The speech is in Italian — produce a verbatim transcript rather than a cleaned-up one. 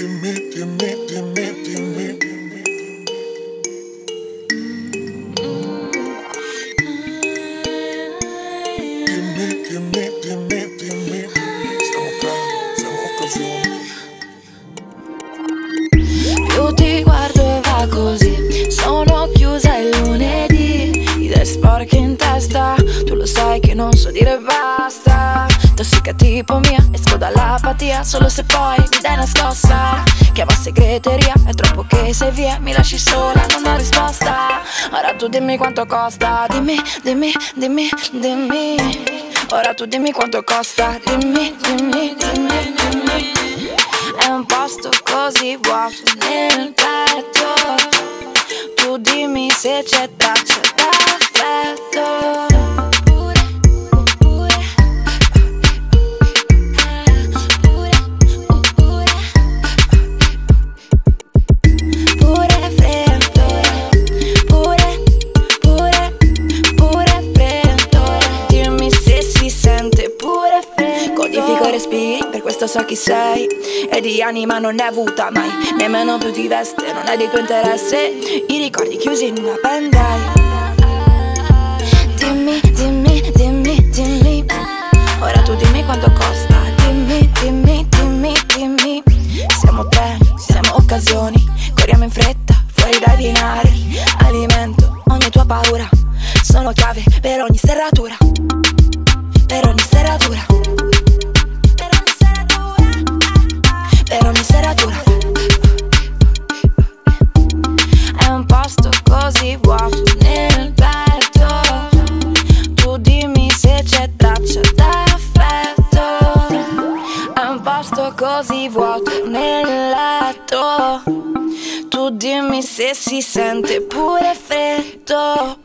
dimmi, dimmi, dimmi, dimmi. Dimmi, dimmi, dimmi, dimmi. Siamo qua, siamo occasioni. Più ti guardo e va così, sono chiusa il lunedì. Idee sporche in testa, tu lo sai che non so dire basta. Tossica tipo mia, esco dall'apatia solo se poi mi dai una scossa. Chiama segreteria, è troppo che sei via, mi lasci sola, non ho risposta. Ora tu dimmi quanto costa, dimmi, dimmi, dimmi, dimmi. Ora tu dimmi quanto costa, dimmi, dimmi, dimmi, dimmi. È un posto così vuoto nel petto. Tu dimmi se c'è traccia d'affetto. Respiri, per questo so chi sei. E di anima non ne hai avuta mai, nemmeno più ti veste, non è di tuo interesse. I ricordi chiusi in una pendrive. Dimmi, dimmi, dimmi, dimmi. Ora tu dimmi quanto costa. Dimmi, dimmi, dimmi, dimmi. Siamo treni, siamo occasioni. Corriamo in fretta, fuori dai binari. Alimento ogni tua paura. Sono chiave per ogni serratura. Per ogni serratura. Per ogni serratura. È un posto così vuoto nel petto. Tu dimmi se c'è traccia d'affetto. È un posto così vuoto nel letto. Tu dimmi se si sente pure freddo.